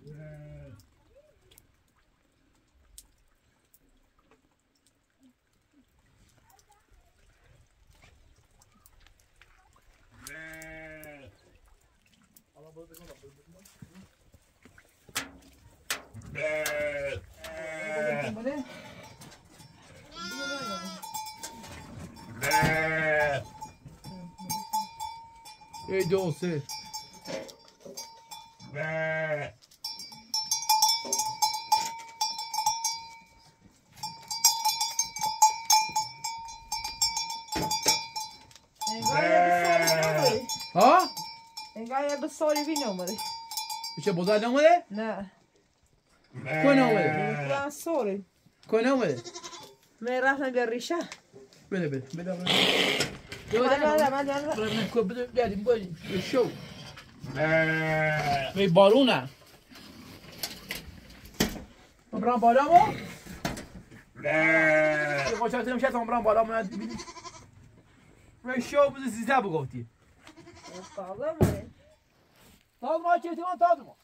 ای دو سه ها؟ انگار یه بساری بی نومده میشه بزرگ نموده؟ نه کن نموده؟ نه سوری کن نموده؟ من رفتم به ریشه بده بده بده من بده بریم بریم شو به بارونه برام بالا مو؟ خوشحال تیم شد برام بالا مو ببینیم به شو بده سیزده بگفتی تاز ما چه تیمان تاز ما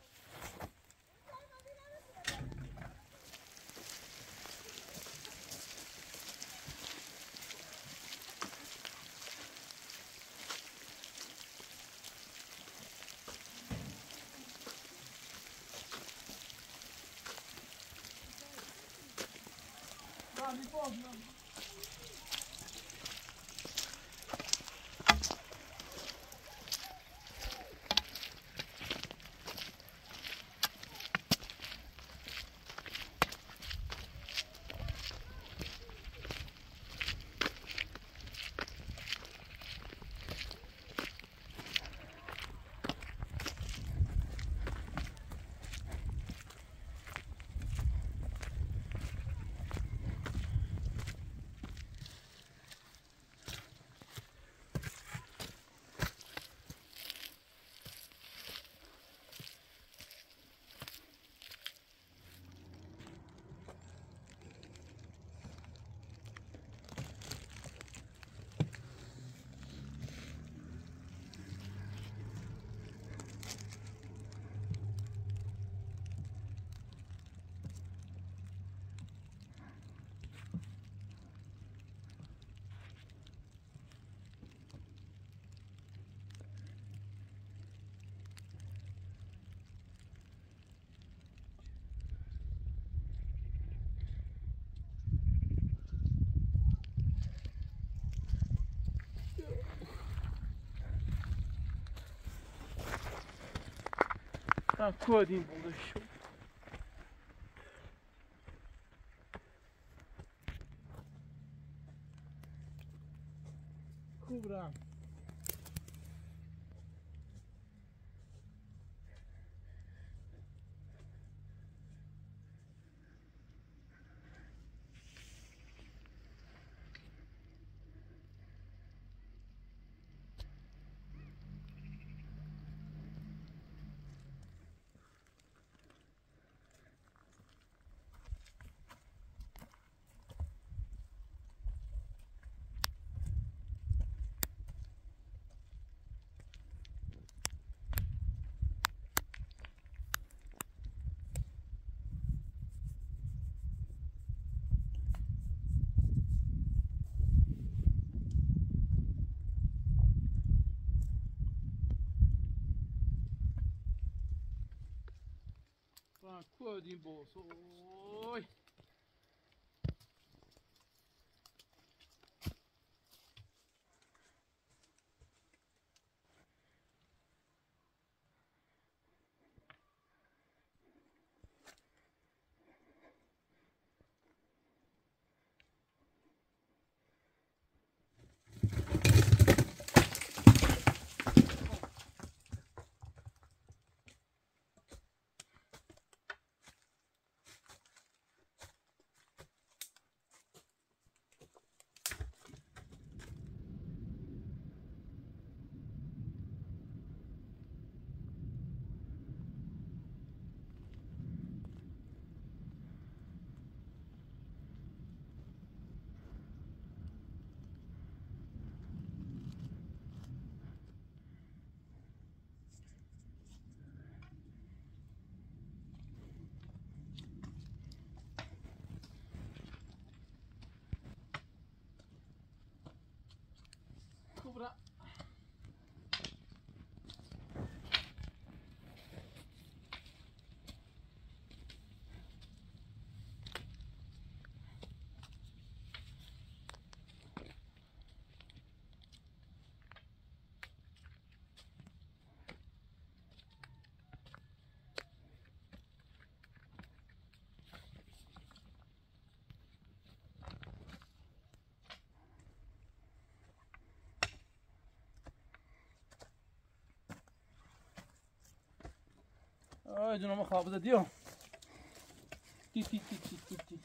کودیم بوده شو خوب رم کودیم بوسوی آه جنوم خابزة ديو تي تي تي تي تي تي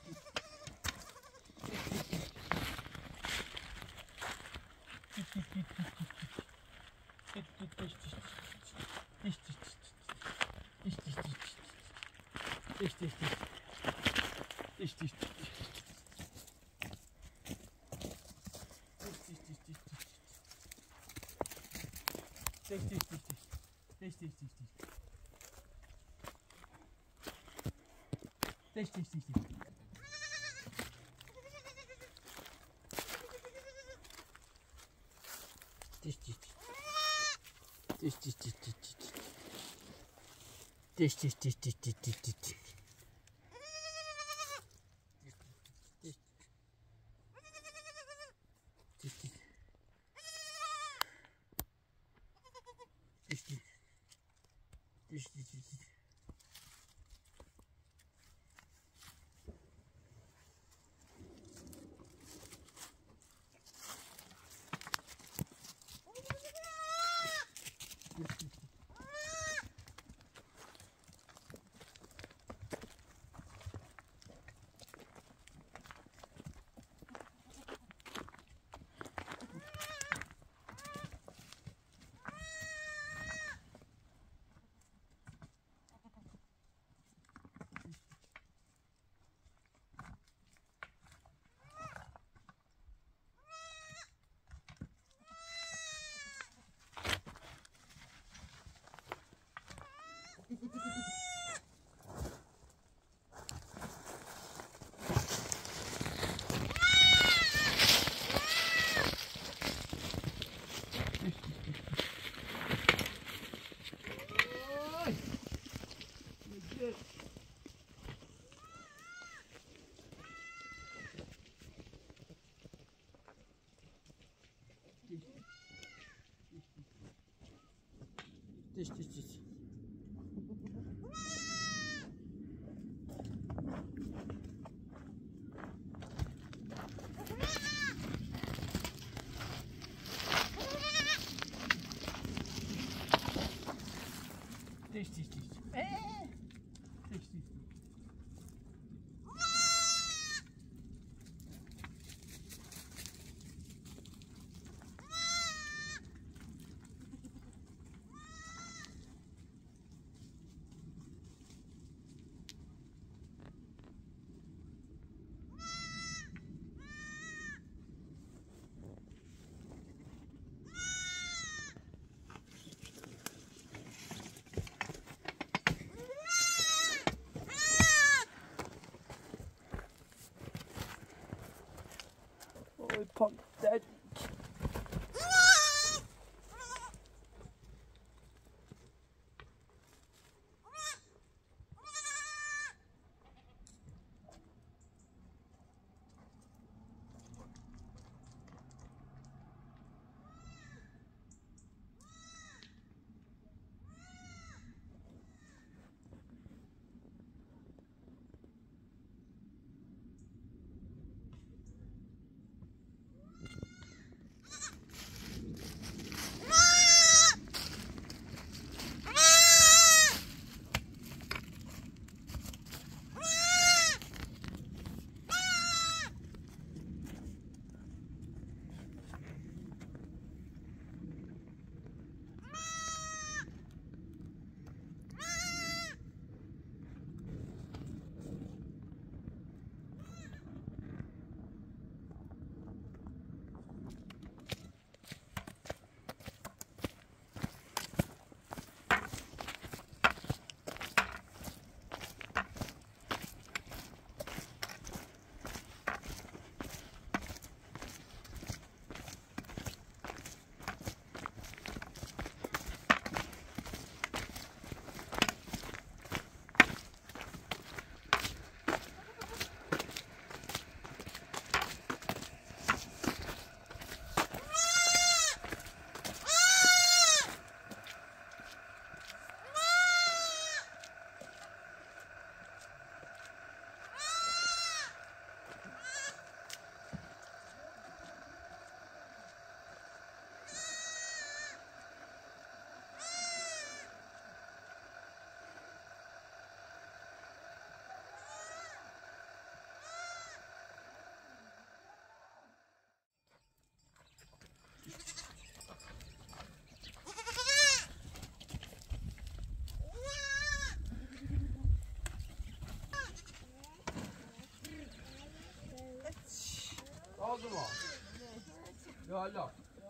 زمان یا الله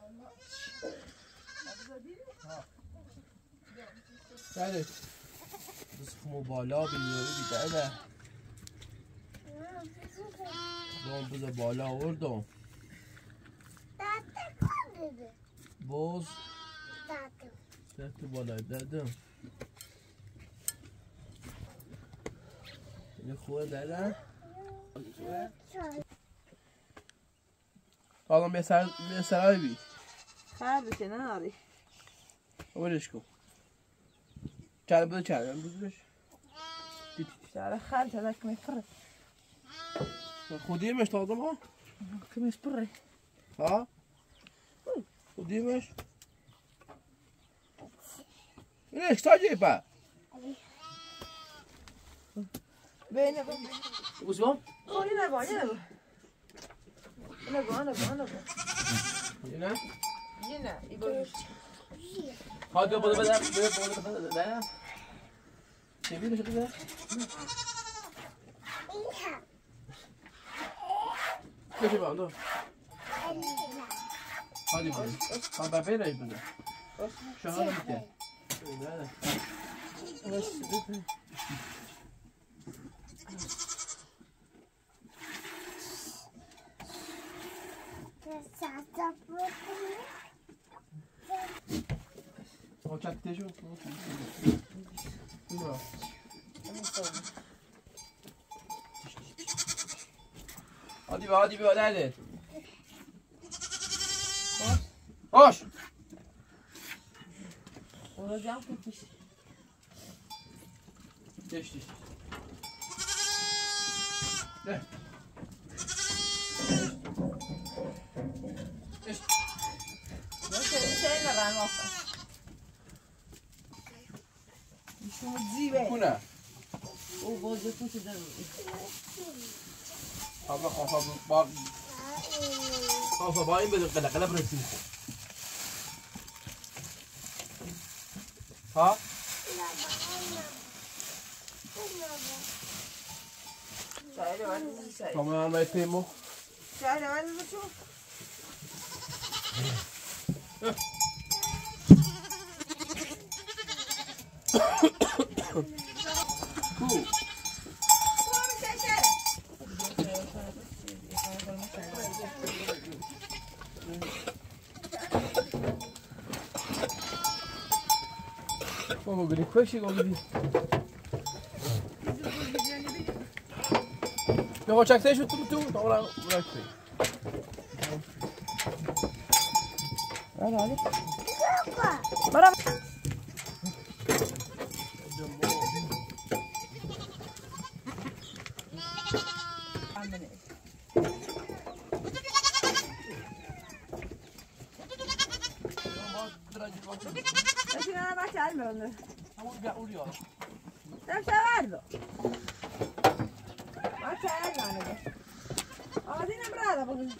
بله بس خمو بالا بلیوری بیده دام بذار بالا آوردم باز دست بالا دادم اینه خوبه دادم حالا به سرای بی خرد که نداری برش کن چرا بده چرا بزرش شعر خرد هذاك میفره خودیمش لازم ها کمیش پره ها خودیمش ليش تعجبها؟ بيني وش بون؟ هنا بو هنا هنا؟ هنا يقول هذا بدأ تبي شو كذا؟ كيف يبغى عنده؟ هذا هذا فين يبغى؟ شو هذا مكان؟ هو كان تيجو هادي بقى لا hoş olacağım peki geçti ne şeyle ben olsa şunu zive bu ne o bozu tutuyor abla kafa bayım böyle kala bıraksın ha şöyle var şey tamam almayı temo şöyle var mı şu cool Vamos ver depois chegou o vídeo. Eu vou chegar que seja tudo, tá lá, vai ser. Olha. Bora. Deve ser guardo. Ma c'è guarda. Oh, tieni brava perché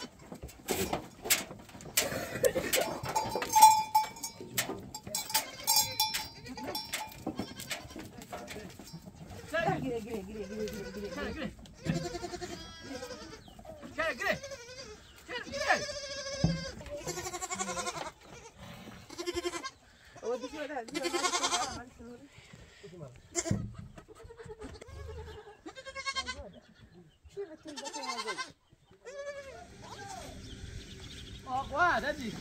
Guarda, Di.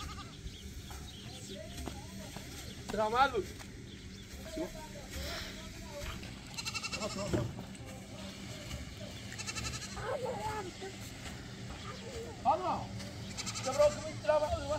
Tramado. Vamos. Quebrou muito trabalho.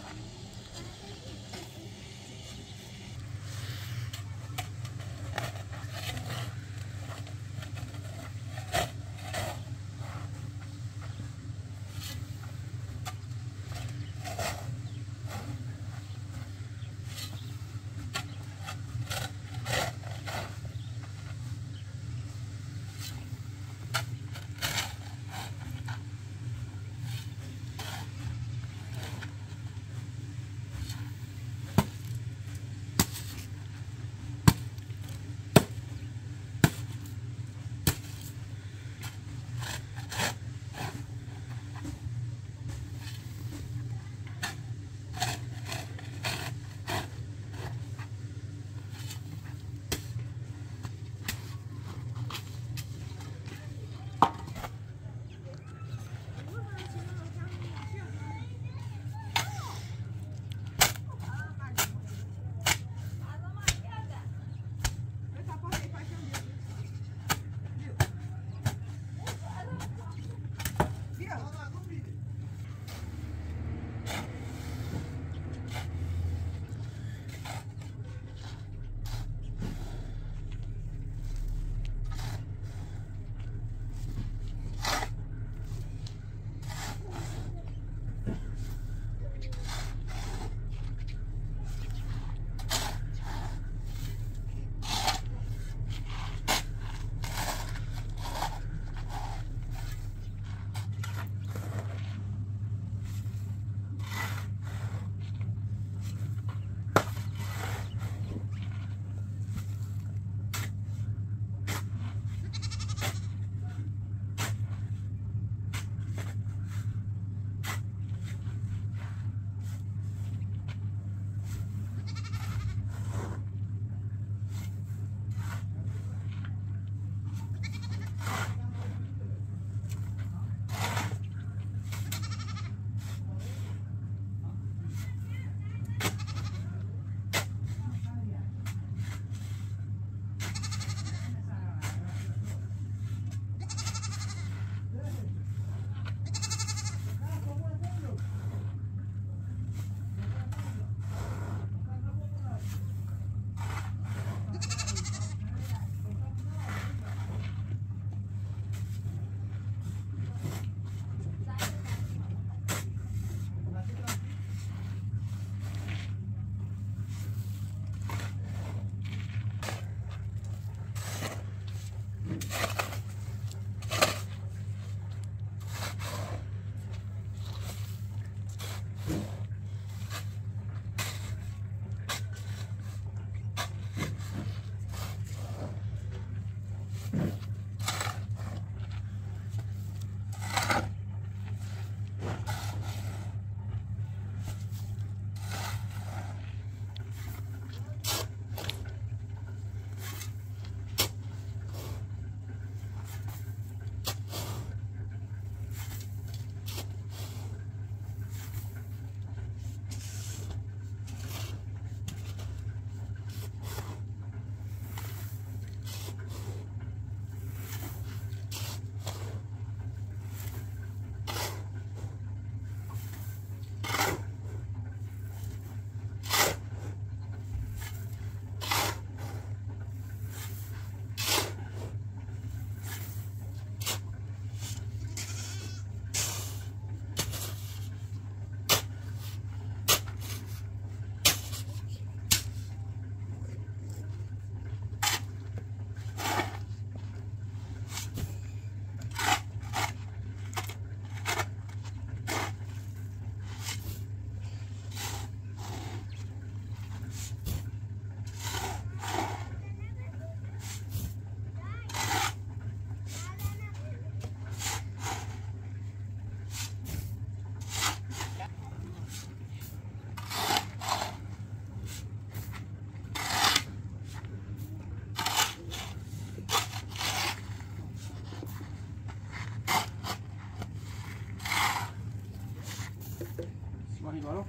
Voilà.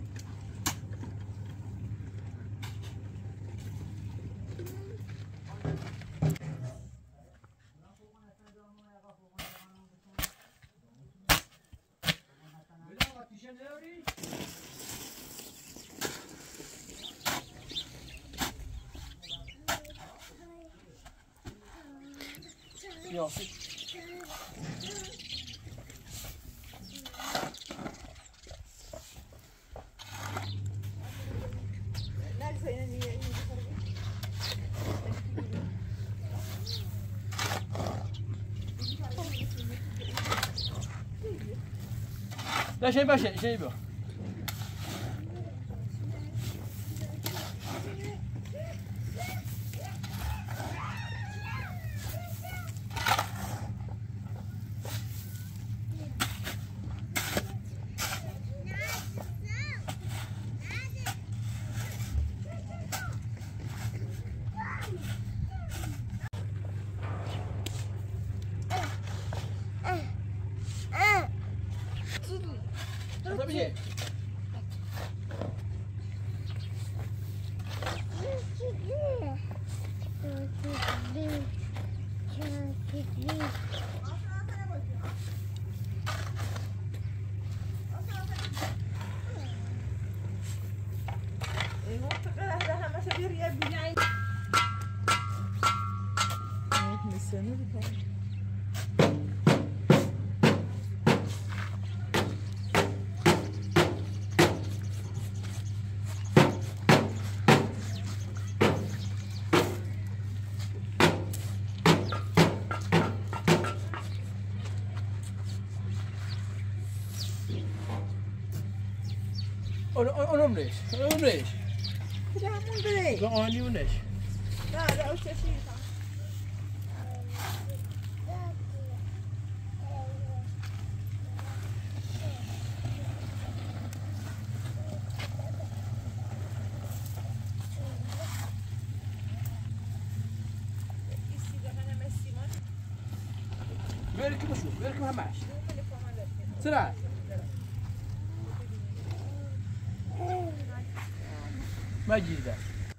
Ja. لا شيء باشا شيء بقى اونم ليش؟ اونم ليش؟ كده همون بري لا اني وليش؟ لا وش شيء بركب وشوف بركب هماش سرعة ما يجي ذا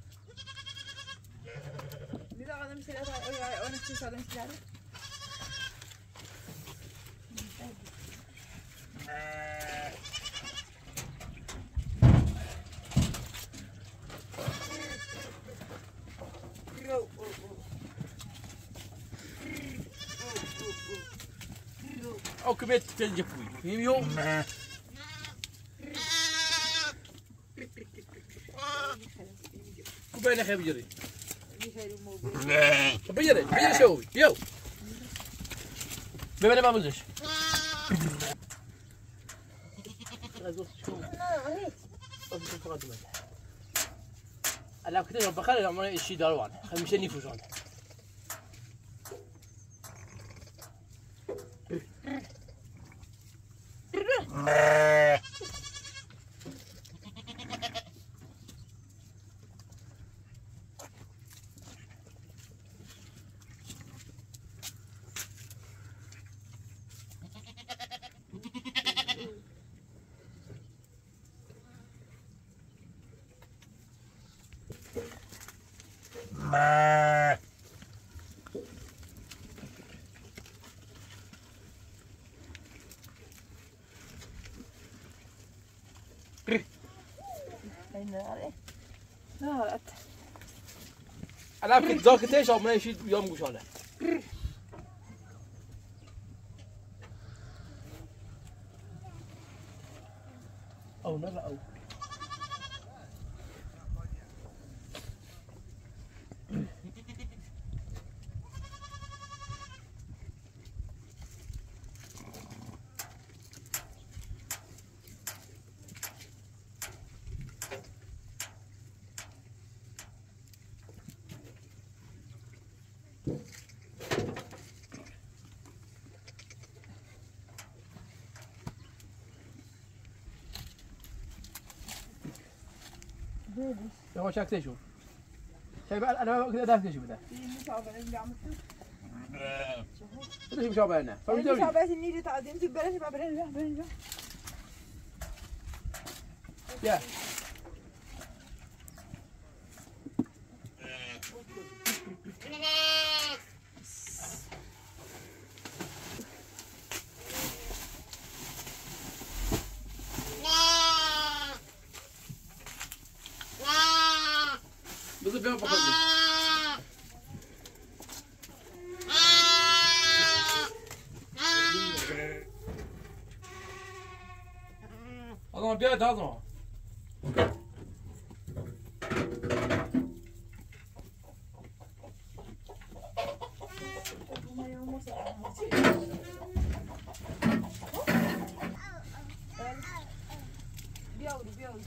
لذا هذا مثل أنا نفسي هذا مثل هذا أو كبيت تنجفوي يوم كوباينا خير بجري بجري بجري شوي يو بما ما ملش أنا كنت بخلي العمري الشيء داروان خمسة نيفوزان الان كنت ذاك ايش او ماشي يوم قشاله او نرى او هو شاك تشوف شايف انا كذا دافع تشوف ده شوف مشابه هنا مشابه النيل تعدين تبرش بابرين يا بالضبط يا بابا هذا بيد هذا بياولي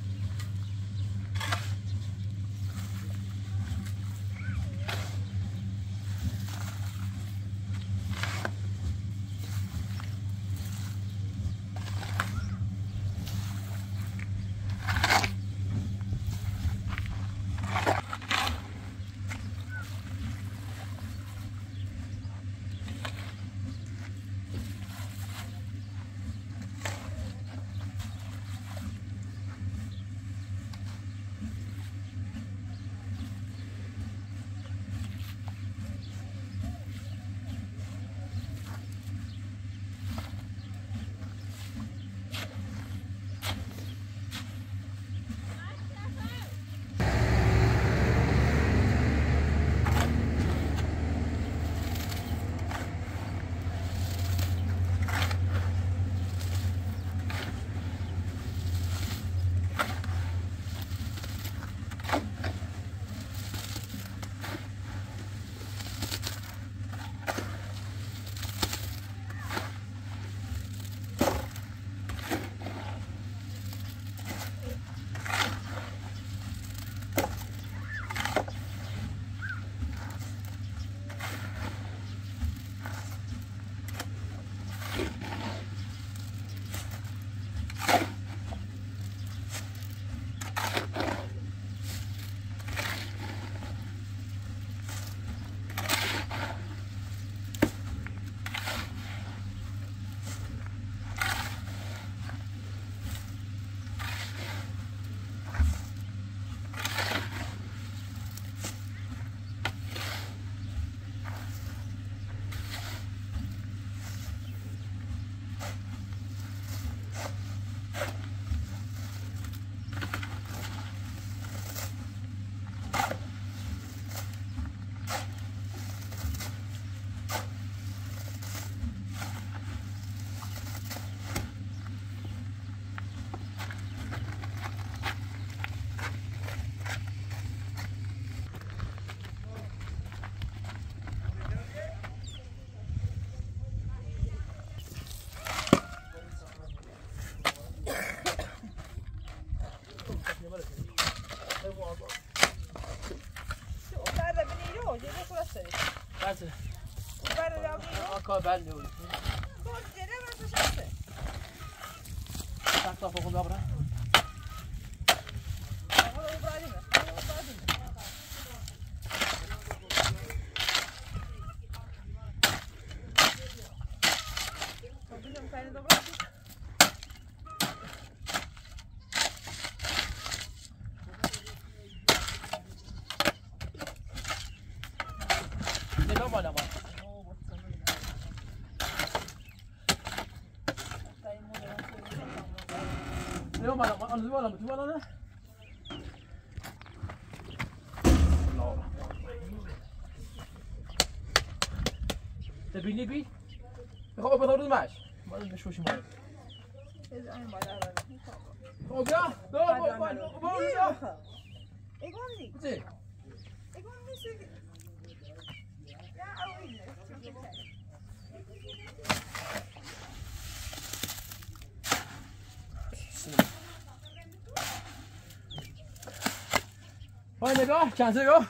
belli olur. Sakla kokunda bırak. بالا نه بالا آن بالا تو بالا نه تبینی بی خب بذار ماش ما نشوش ما خب بیا بیا اگونی چی اگونی سگ یا اویل وای نگاه چند نگاه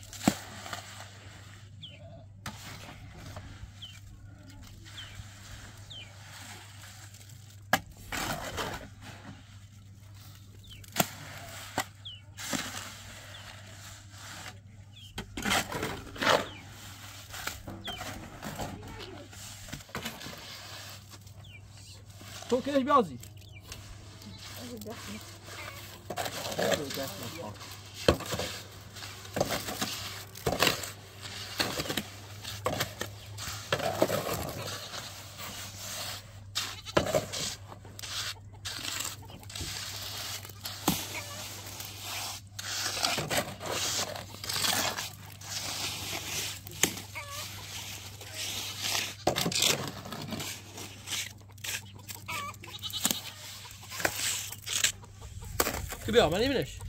تو کدش بیازی بیا من نمی‌بینش